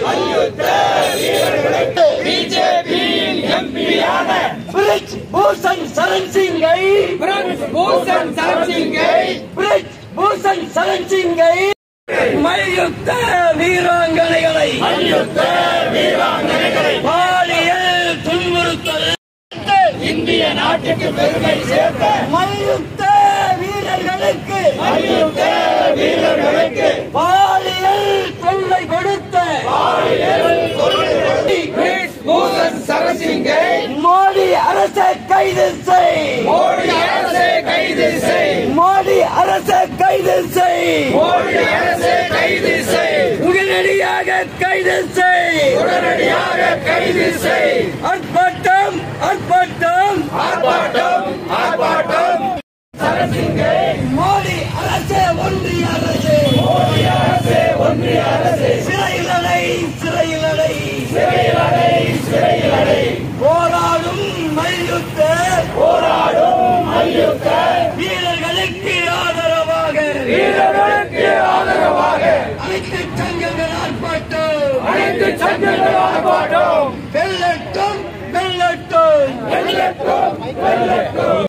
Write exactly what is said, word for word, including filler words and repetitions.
மல்யுத்த வீரர்களுக்கு பிஜேபியின் எம்பியான பிரிஜ் பூஷன் சரண் சிங்கை பிரிஜ் பூஷன் சரண் சிங்கை பிரிஜ் பூஷன் சரண் சிங்கை மல்யுத்த வீராங்கனைகளை மல்யுத்த வீராங்கனைகளை பாலியல் துன்புறுத்தல் இந்திய நாட்டுக்கு பெருமை சேர்த்த மல்யுத்த வீரர்களுக்கு மல்யுத்த வீரர்களுக்கு பாலியல் தொல்லை கொடுத்த பிரிஜ் பூஷன் சரண் சிங்கை மோடி அரசை கைது செய் மோடி அரசை கைது செய் மோடி அரசை கைது செய் மோடி அரசை கைது செய் உடனடியாக கைது செய் உடனடியாக கைது செய் ஆர்ப்பாட்டம் ஆர்ப்பாட்டம் ஆர்ப்பாட்டம் ஆர்ப்பாட்டம் சரண் சிங்கை மோடி அரசே ஒன்றிய அரசு மோடி அரசே ஒன்றிய அரசே சிறையில் அடை சிறையில் அடை சிறையில் அடை சிறையில் அடை போராடும் மல்யுத்த போராடும் மல்யுத்த வீரர்களுக்கு ஆதரவாக வீரர்களுக்கு ஆதரவாக அனைத்து சங்கங்கள் ஆர்ப்பாட்டம் அனைத்து சங்கங்கள் ஆர்ப்பாட்டம் வெல்லட்டும் வெல்லட்டும் வெல்லட்டும் வெல்லட்டும்